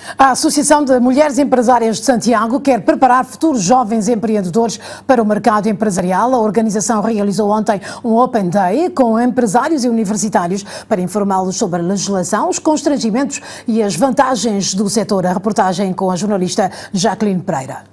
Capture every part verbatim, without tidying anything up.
A Associação de Mulheres Empresárias de Santiago quer preparar futuros jovens empreendedores para o mercado empresarial. A organização realizou ontem um Open Day com empresários e universitários para informá-los sobre a legislação, os constrangimentos e as vantagens do setor. A reportagem com a jornalista Jacqueline Pereira.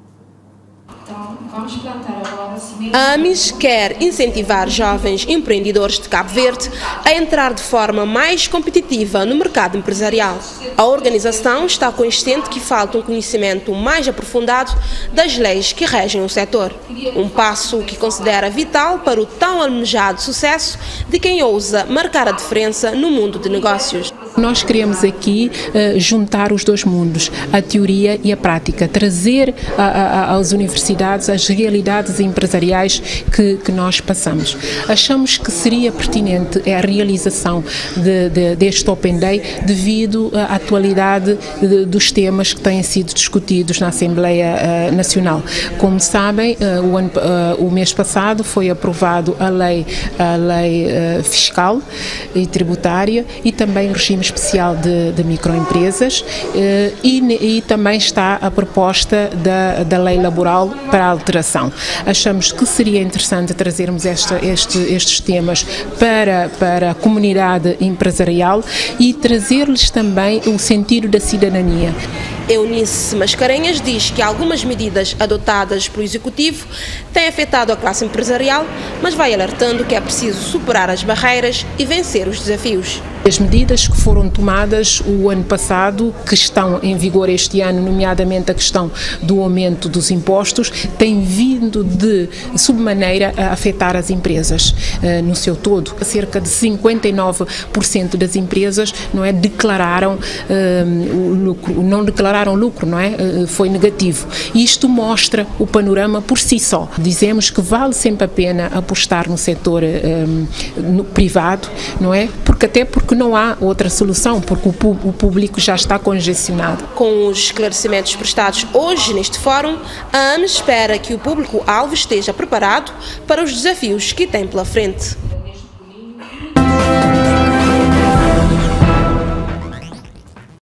Então, vamos plantar agora a semente. A AMIS quer incentivar jovens empreendedores de Cabo Verde a entrar de forma mais competitiva no mercado empresarial. A organização está consciente que falta um conhecimento mais aprofundado das leis que regem o setor. Um passo que considera vital para o tão almejado sucesso de quem ousa marcar a diferença no mundo de negócios. Nós queremos aqui uh, juntar os dois mundos, a teoria e a prática, trazer a, a, às universidades as realidades empresariais que, que nós passamos. Achamos que seria pertinente a realização de, de, deste Open Day devido à atualidade de, dos temas que têm sido discutidos na Assembleia uh, Nacional. Como sabem, uh, o, ano, uh, o mês passado foi aprovado a lei, a lei uh, fiscal e tributária e também o regime especial de, de microempresas eh, e, e também está a proposta da, da lei laboral para a alteração. Achamos que seria interessante trazermos esta, este, estes temas para, para a comunidade empresarial e trazer-lhes também o sentido da cidadania. Eunice Mascarenhas diz que algumas medidas adotadas pelo Executivo têm afetado a classe empresarial, mas vai alertando que é preciso superar as barreiras e vencer os desafios. As medidas que foram tomadas o ano passado, que estão em vigor este ano, nomeadamente a questão do aumento dos impostos, têm vindo de submaneira a afetar as empresas uh, no seu todo. Cerca de cinquenta e nove por cento das empresas, não é, declararam uh, o lucro, não declararam lucro, não é, uh, foi negativo. E isto mostra o panorama por si só. Dizemos que vale sempre a pena apostar no setor um, no privado, não é? Porque até porque não há outra solução, porque o público já está congestionado. Com os esclarecimentos prestados hoje neste fórum, a AMIS espera que o público-alvo esteja preparado para os desafios que tem pela frente.